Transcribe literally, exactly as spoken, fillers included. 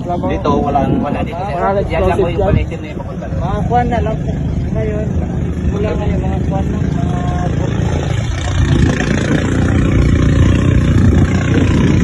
Dito, walang wala dito. Wala Yan lang po yung palitin na yung papunta. Mga kwan na lang ngayon. Mula ngayon mga kwan na.